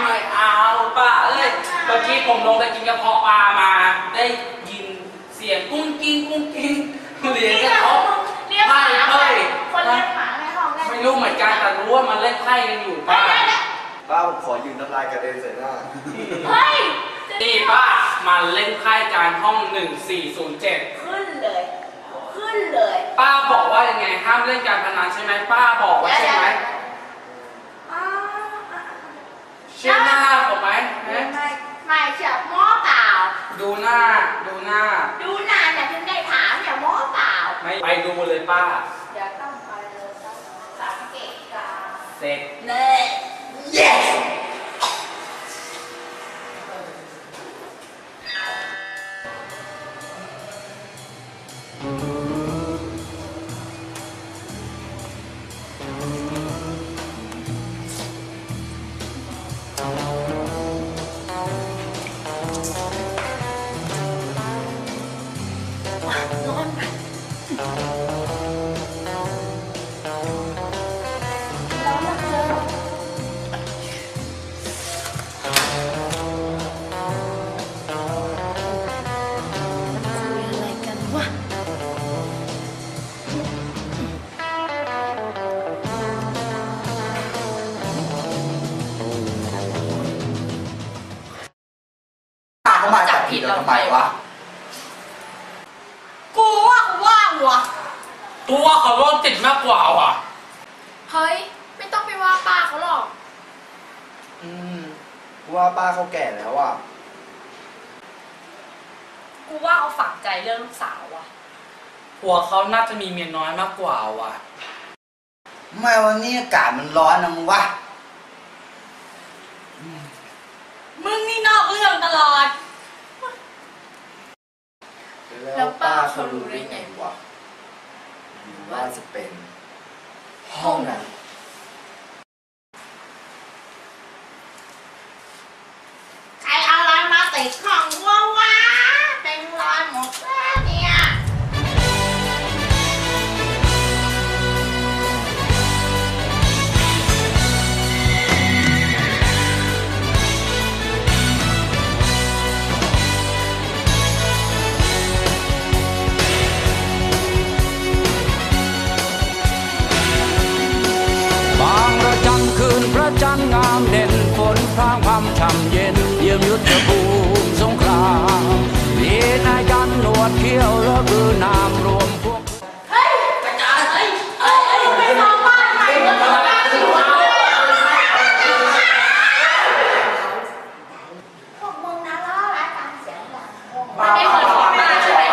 ไม่เอาป้าเอ้ยเมื่อกี้ผมลงไปกินกระเพาะปลามาได้ยินเสียงกุ้งกิ้งกุ้งกิ้งเลี้ยงกระเพาะไพ่เฮ้ยคนเลี้ยงหมาในห้องได้ไม่รู้เหมือนกันแต่รู้ว่ามันเล่นไพ่กันอยู่ป้าผมขอยืนน้ำลายกระเด็นใส่หน้าเฮ้ยนี่ป้ามันเล่นไพ่การห้อง1407 ขึ้นเลยป้าบอกว่ายังไงห้ามเล่นการพนันใช่ไหมป้าบอกว่าใช่ไหมเชื่อหน้าผมไหมไม่เชื่อหม้อเปล่าดูหน้าแต่ถึงได้ถามอย่าหม้อเปล่าไม่ไปดูเลยป้าเดี๋ยวต้องไปเลยต้องสังเกตการเสร็จเน่ yes มาจับผิดเราทำไมวะกูว่าวะตัวเขาโรคติดมากกว่าว่ะเฮ้ยไม่ต้องไปว่าป้าเขาหรอกว่าป้าเขาแก่แล้วอ่ะกูว่าเขาฝังใจเรื่องลูกสาวว่ะผัวเขาน่าจะมีเมียน้อยมากกว่าว่ะไม่วันนี้อากาศมันร้อนนะมึงวะมึงนี่นอกเรื่องตลอดแล้วป้าเขารู้ได้ไงวะว่าจะเป็นห้องนั้นใครเอาอะไรมาติดของวะเป็นรอยหมดแล้วเนี่ยคืนพระจันทร์งามเด่นฝนพรางพำช่ำเย็นเยี่ยมยุทธภูมิสงครามมีนายยันหนวดเขี้ยวและคือนามรวมพวกเฮ้ยกระจายเฮ้ยไปมองบ้านใหม่แล้วทำงานอยู่พวกมึงนะล้อร้ายตามเสียงดังไม่ได้เปิดของมาใช่ไหม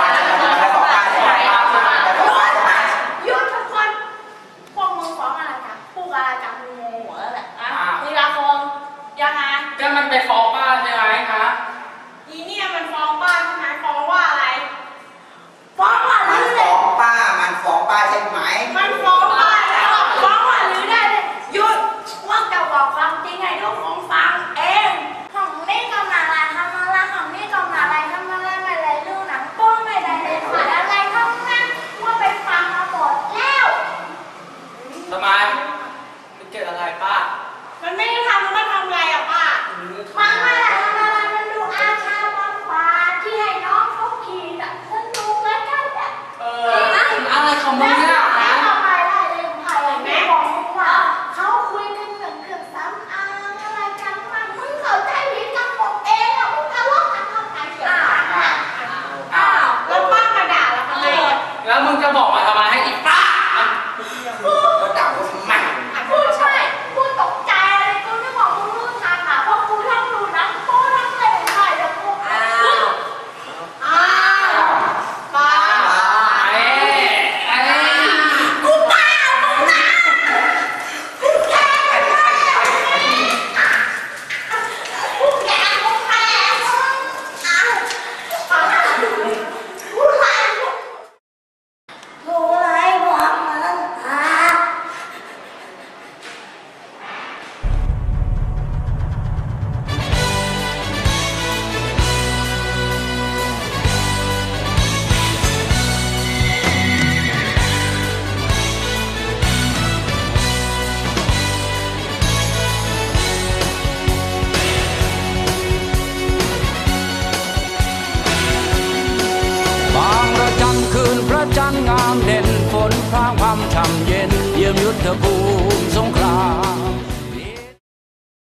หยุดทุกคนพวกมึงฟ้องอะไรกันพูดอะไรกันมึงโมโหแล้วแหละทีละคนยังไงก็มันไปฟ้องป้าใช่ไหมคะอีเนี่ยมันฟ้องป้าใช่ไหมฟ้องว่าอะไรฟ้องว่าหรือเลยฟ้องป้ามันฟ้องป้าใช่ไหมมันฟ้องป้าแล้วฟ้องว่าหรือได้เลยหยุดว่าจะบอกความจริงให้ทุกคนฟังเองของนี่กำลังอะไรทำอะไรของนี่กำลังอะไรทำอะไรไม่ได้ดูหนังโป้ไม่ได้เลยขาดอะไรทั้งนั้นว่าไปฟังมาหมดแล้วทำไมมันเกิดอะไรป้ามันไม่ได้ทำมันทำอะไรอ่ะป้ามันไม่งามเด่นฝนพรางพรำช่ำเย็นเยี่ยมยุทธภูมิสงคราม